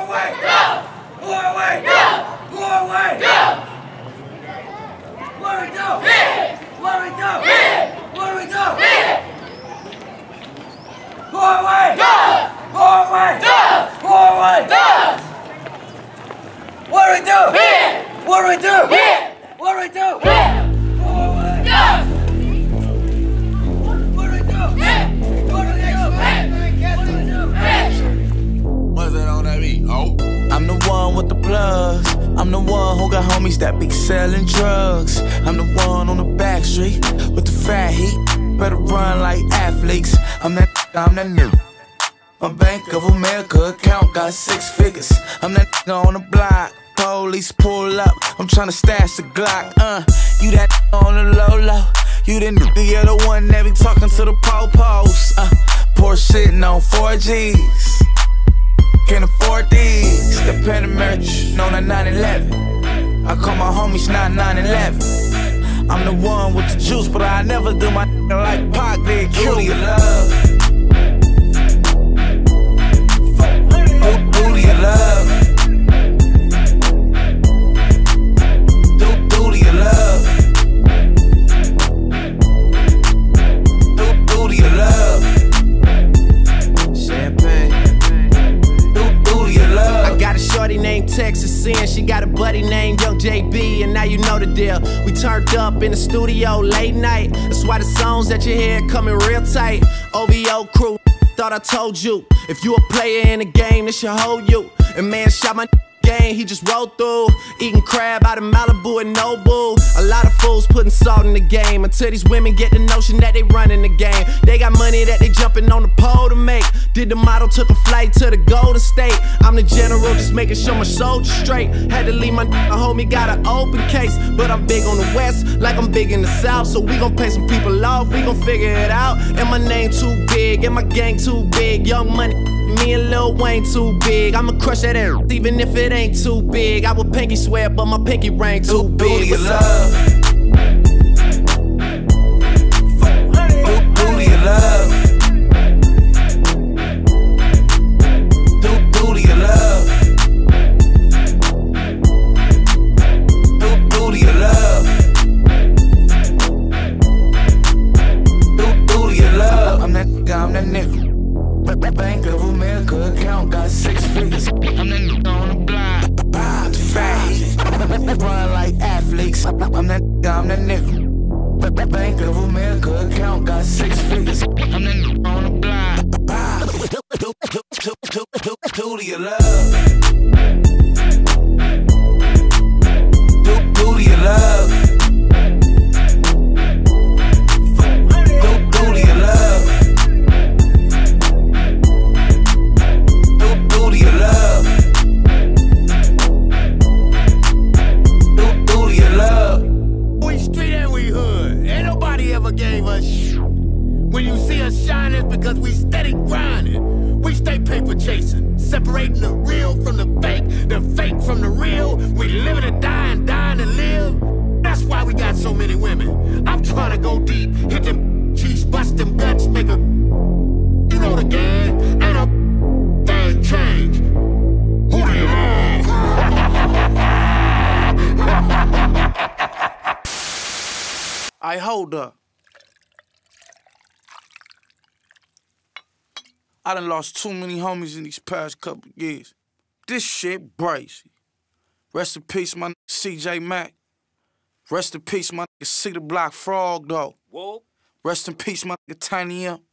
away! Go! More away! Go! More away! Go! What do we do? What do we do? What do we do? More away! Go! More away! Go! More away! Go! What do we do? What do we do? What do we do? More away! Go! I'm the one with the plugs. I'm the one who got homies that be selling drugs. I'm the one on the back street with the fat heat. Better run like athletes. I'm that nigga. My Bank of America account got 6 figures. I'm that nigga on the block. Police pull up. I'm tryna stash the Glock. You that nigga on the low. You that nigga, you're the one that be talking to the po-pos. Poor shitting on 4Gs. Can't afford these. The Panamerican on a 911. I call my homies 9911. I'm the one with the juice, but I never do my like Pac did. Kill your love. Who do you love? Who do you love? Who do you love? Champagne. I got a shorty named Texas Sin, she got a buddy named Young JB, and now you know the deal. We turned up in the studio late night. That's why the songs that you hear coming real tight. OVO crew, thought I told you. If you a player in the game, this should hold you. And man shot my game, he just rolled through. Eating crab out of Malibu and Nobu. A lot of fools putting salt in the game, until these women get the notion that they running the game. They got money that they jumping on the pole to make. Did the model, took a flight to the Golden State. I'm the general, just making sure my soldiers straight. Had to leave my homie, got an open case. But I'm big on the west, like I'm big in the south. So we gon' pay some people off, we gon' figure it out. And my name too big, and my gang too big. Young Money, me and Lil Wayne too big. I'ma crush that air, even if it ain't too big. I would pinky swear, but my pinky ring too big. Who do you love? Who do you love? Who do you love? Who do you love? Who do you love? I'm that nigga. Bank of America account got 6 figures. I'm that nigga on the block. Fat. Run like athletes. I'm that nigga. Bank of America account got 6 figures. I'm that nigga on the block. Who do you love? Who do you love? Who do you love? Who do you love? Who do you love? We street and we hood. Ain't nobody ever gave us shit. When you see us shine, it's because we steady grinding. We stay paper chasing, separating the real from the fake from the real. We live to die and dying to live. That's why we got so many women. I'm trying to go deep, hit them cheeks, bust them guts, make a, you know the game, and a thing change. Who do you love? I hold up. I done lost too many homies in these past couple years. This shit brazy. Rest in peace, my nigga CJ Mack. Rest in peace, my nigga C the Block Frog, though. Whoa. Rest in peace, my nigga Tiny M.